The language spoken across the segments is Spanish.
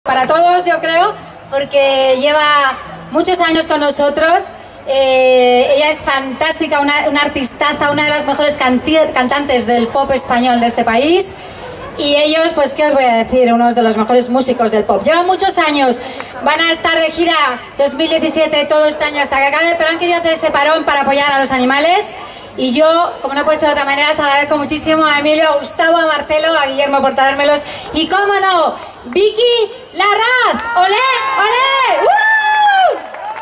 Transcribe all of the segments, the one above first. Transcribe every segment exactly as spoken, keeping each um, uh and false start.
Para todos, yo creo, porque lleva muchos años con nosotros. Eh, ella es fantástica, una, una artistaza, una de las mejores cantantes del pop español de este país. Y ellos, pues, ¿qué os voy a decir? Unos de los mejores músicos del pop. Llevan muchos años, van a estar de gira dos mil diecisiete, todo este año hasta que acabe, pero han querido hacer ese parón para apoyar a los animales. Y yo, como no puede ser de otra manera, os agradezco muchísimo a Emilio, a Gustavo, a Marcelo, a Guillermo por traérmelos. Y, cómo no, Vicky Larraz. ¡Olé, olé! ¡Uh!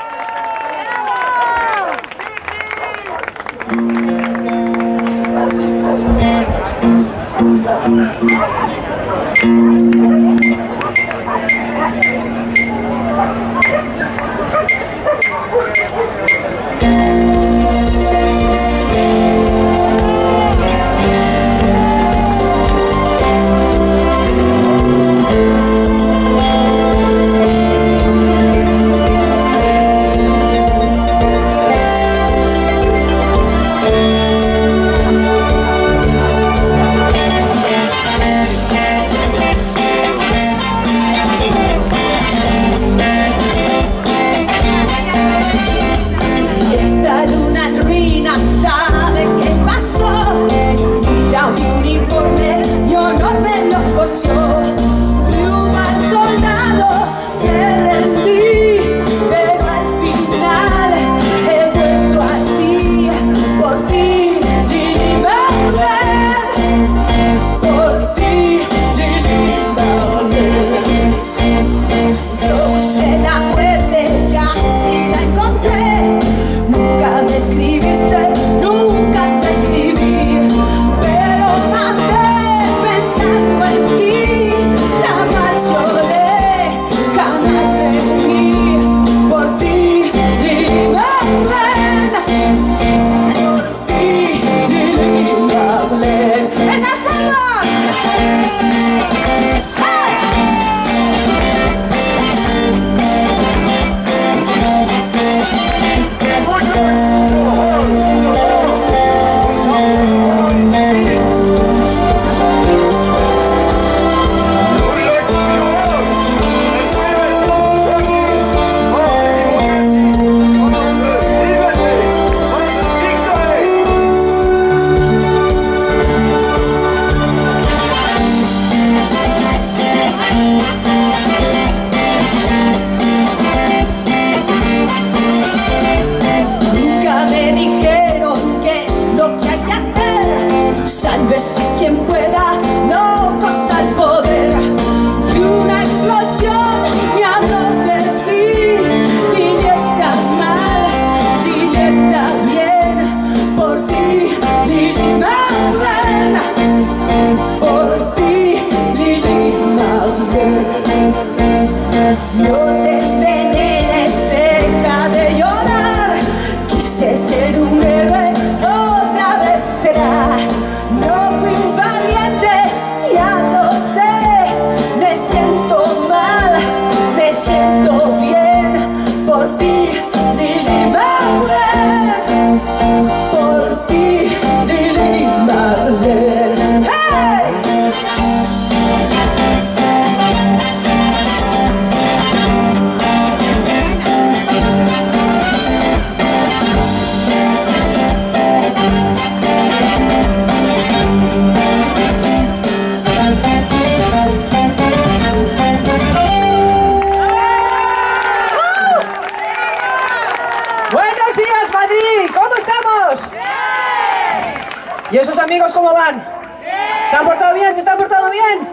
¿Y esos amigos cómo van? ¿Se han portado bien? ¿Se están portando bien?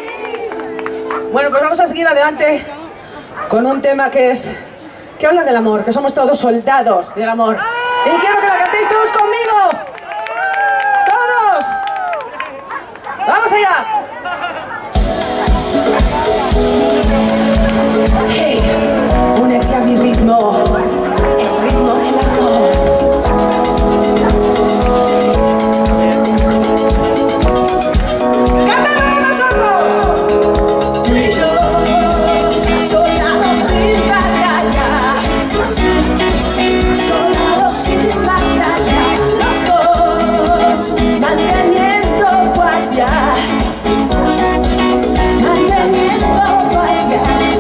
Bueno, pues vamos a seguir adelante con un tema que es... que habla del amor, que somos todos soldados del amor. Y quiero que la cantéis todos conmigo. ¡Todos! ¡Vamos allá! Hey, únete a mi ritmo, el ritmo del amor. ¡Cántalo con nosotros! Tú y yo, soldados sin batalla, soldados sin batalla, los dos manteniendo guardia, manteniendo guardia.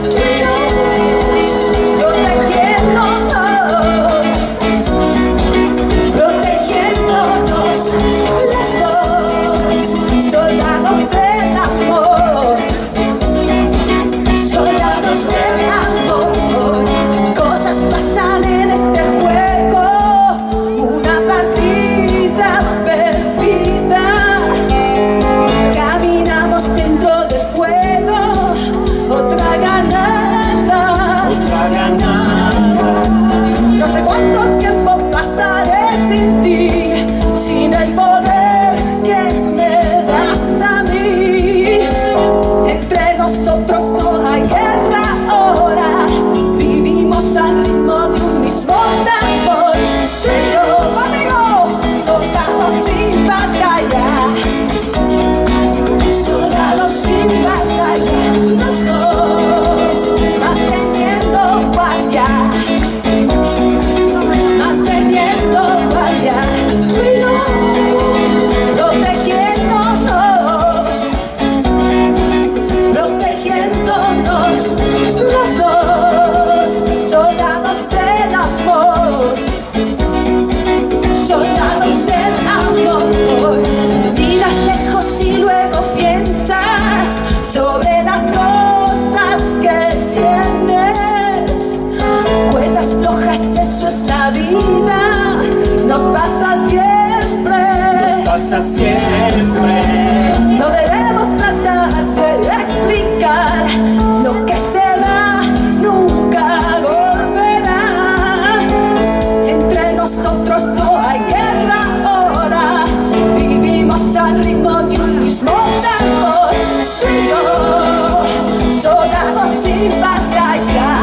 para siempre. No debemos tratar de explicar lo que se da, nunca volverá. Entre nosotros no hay guerra ahora, vivimos al ritmo de un mismo tambor. Tú y yo, soldados sin batalla,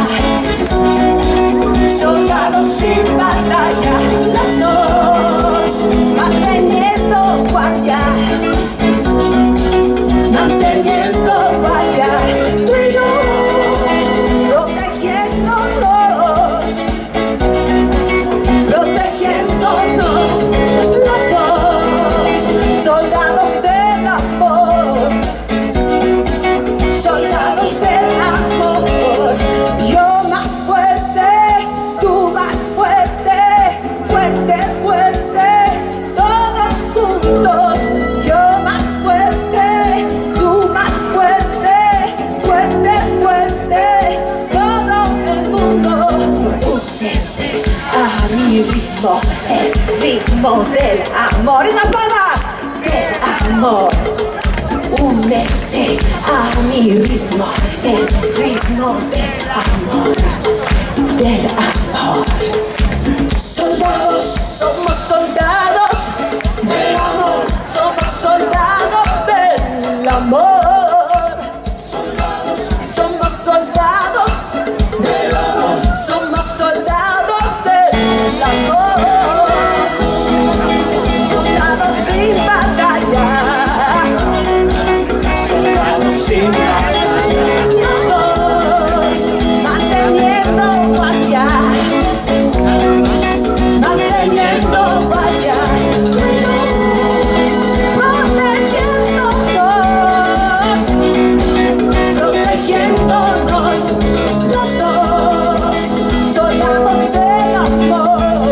soldados sin batalla, las dos manteniendo guardia, manteniendo guardia. Tú y yo, protegiéndonos, protegiéndonos, los dos, soldados del amor, soldados del amor. Yo más fuerte, tú más fuerte, fuerte, fuerte, todos juntos. Yo más fuerte, tú más fuerte, fuerte, fuerte, todo el mundo. Únete a mi ritmo, el ritmo del amor. ¡Esas palmas! Del amor. Únete a mi ritmo, el ritmo del amor, del amor. Soldados, somos soldados del amor, somos soldados del amor. Somos soldados del amor, somos soldados del amor. Soldados sin batalla, sin batalla, los dos manteniendo guardia, manteniendo guardia, protegiéndonos, protegiéndonos, los dos, soldados del amor,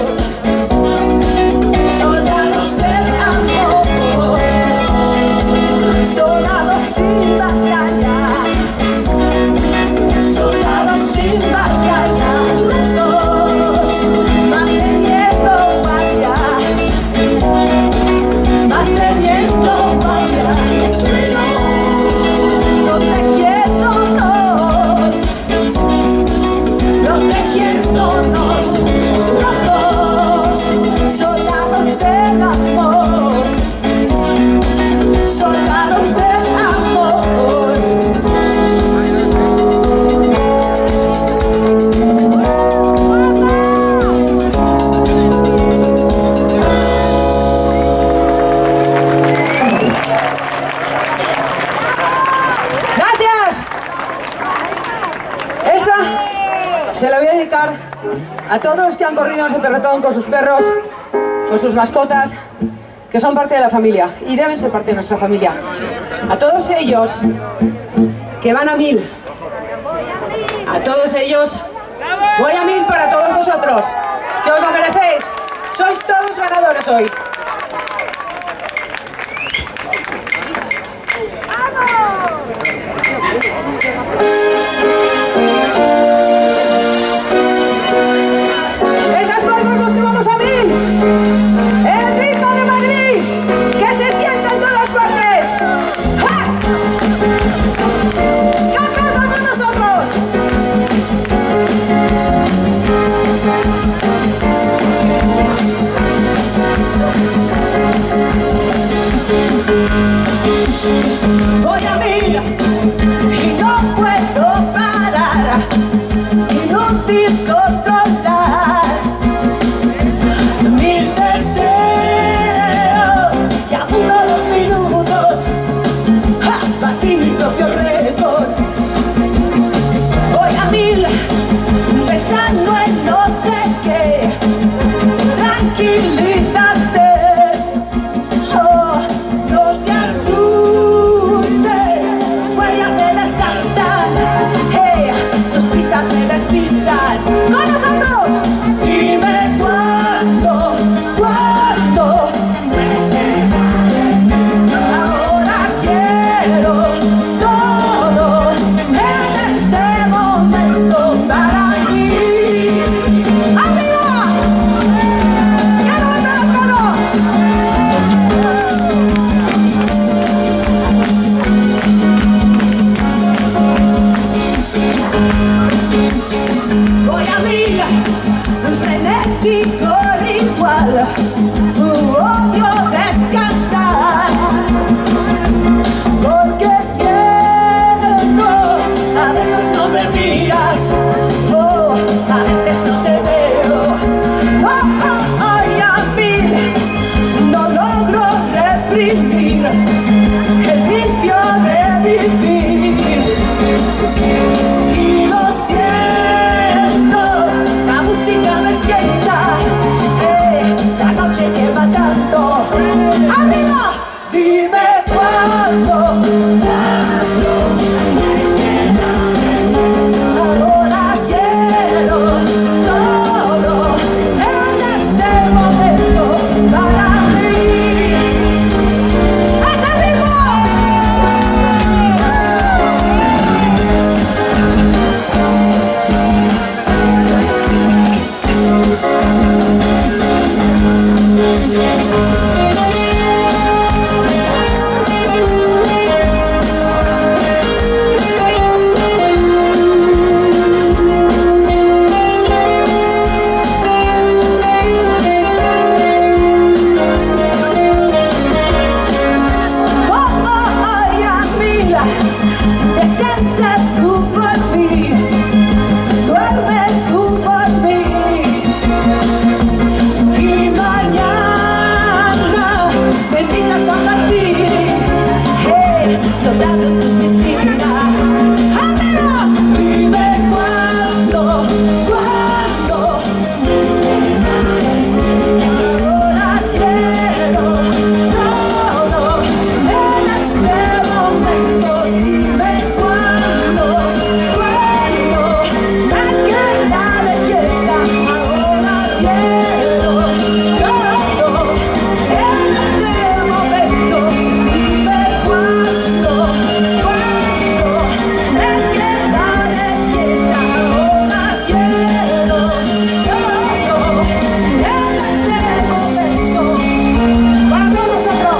soldados del amor, soldados sin batalla, soldados sin batalla, los dos manteniendo guardia, manteniendo guardia, protegiéndonos, protegiéndonos, los dos, soldados del amor, soldados del amor. ¡Gracias! Esta se la voy a dedicar a todos los que han corrido en ese pelotón con sus perros, con sus mascotas, que son parte de la familia y deben ser parte de nuestra familia. A todos ellos que van a mil, a todos ellos voy a mil para todos vosotros, que os lo merecéis. Sois todos ganadores hoy. Esas palmas los que vamos a mil. El ritmo de Madrid, que se sienta en todas partes. ¡Ja! ¡Cantando con nosotros! vivir. Y lo siento, la música me quieta, eh, la noche lleva tanto. ¡Arriba! Dime cuándo, cuándo. Ahora quiero todo en este momento para mí. ¡Haz el ritmo! Descansa tú por mí, duerme tú por mí, y mañana me invitas a partir, hey, doblando tu piscina. ¡Arriba! Dime cuándo, cuándo. Ahora quiero todo en este momento. Dime cuándo, cuándo me queda de quieta. Ahora quiero todo en este momento. Dime cuándo, cuándo me queda de quieta. Ahora quiero todo en este momento. Para todos nosotros.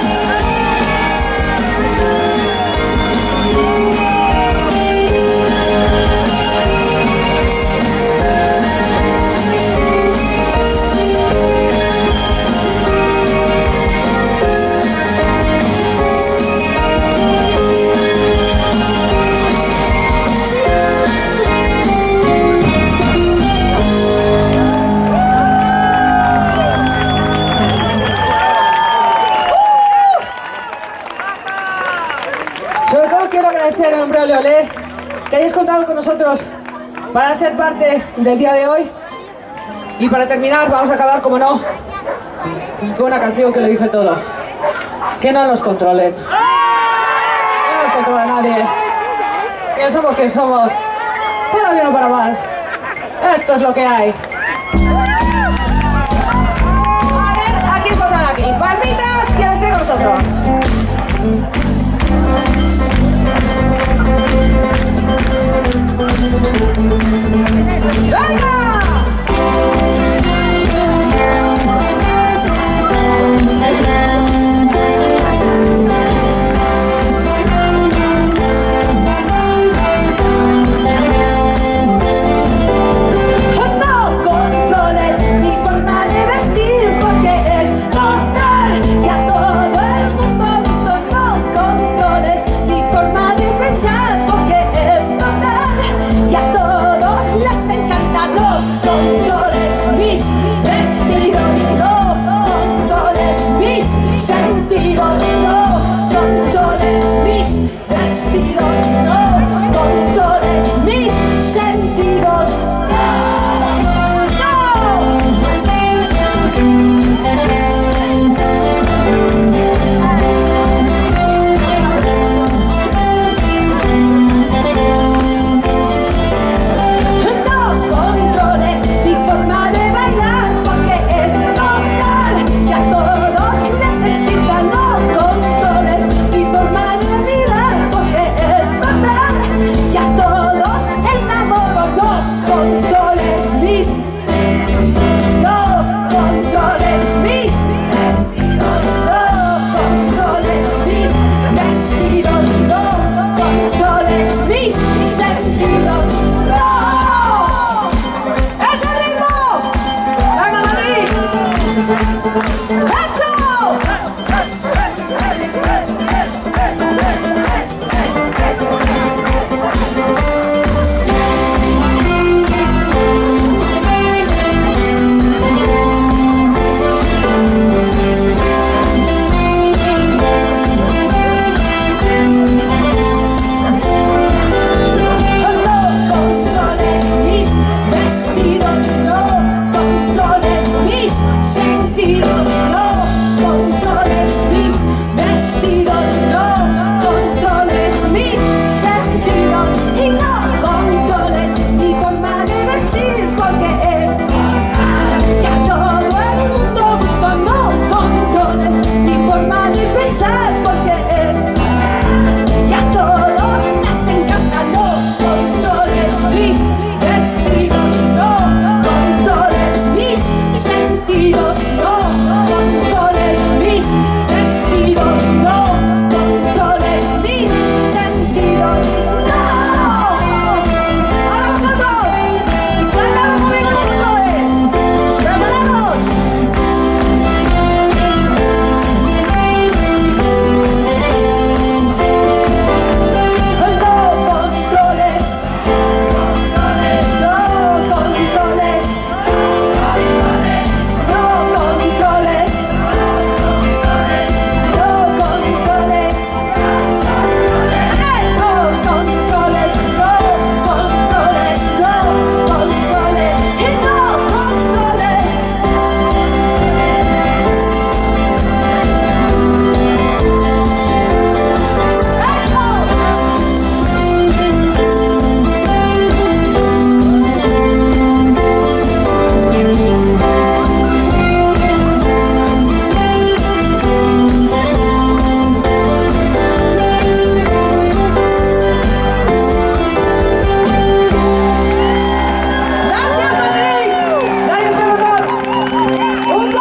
Sobre todo quiero agradecer en nombre de Oleolé que hayáis contado con nosotros para ser parte del día de hoy. Y para terminar vamos a acabar, como no, con una canción que lo dice todo. Que no nos controlen. Que no nos controla nadie. Que somos quien somos. Para bien o para mal. Esto es lo que hay. A ver, aquí están aquí. Palmitas, ¿quién esté con nosotros? ¡Venga! No controles mi forma de vestir porque es total y a todo el mundo gusto. No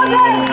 aplausos.